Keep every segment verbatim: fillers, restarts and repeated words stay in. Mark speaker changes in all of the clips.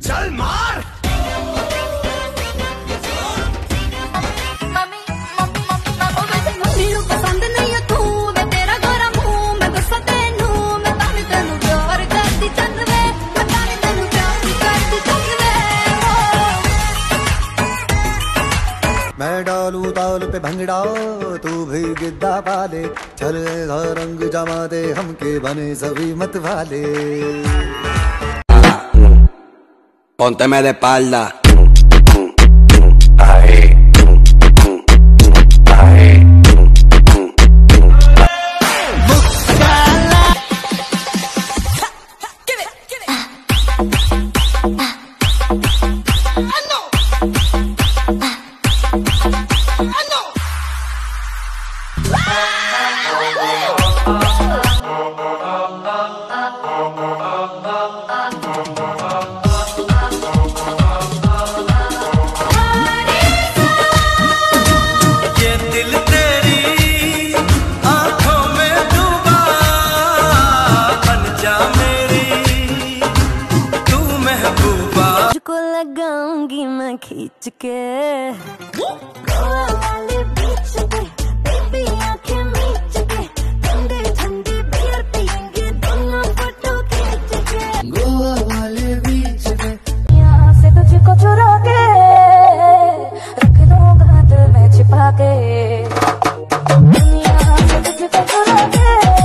Speaker 1: चल मार।
Speaker 2: मैं डालू ताल पे भंगड़ा तू भी गिद्दा पाले, चले रंग जमा दे हमके बने सभी मत वाले।
Speaker 3: Pónteme de espalda.
Speaker 4: लगाऊंगी मैं खींच के गोवा वाले बीच पे, बेबी आंखें मीच के, ठंडे ठंडे बियर पियेंगे दोनों फोटो खींच के।
Speaker 2: गोवा वाले बीच पे
Speaker 4: यहाँ से तुझको चुरा के रख दूंगा दिल में छिपा के, यहाँ से तुझको चुरा के।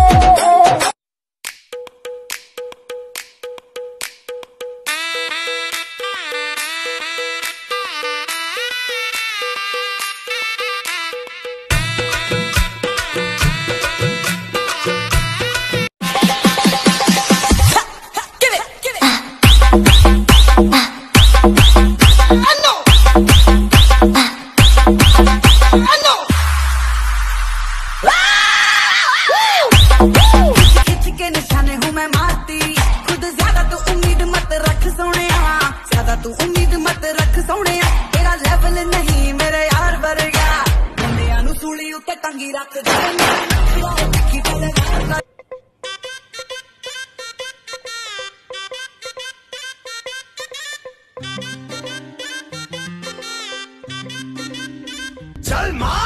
Speaker 5: तू उम्मीद मत रख सोने, तेरा लेवल नहीं मेरे यार वर्गा, बंदियां नू सूली उत्ते टंगी रख दे।
Speaker 1: चल मार।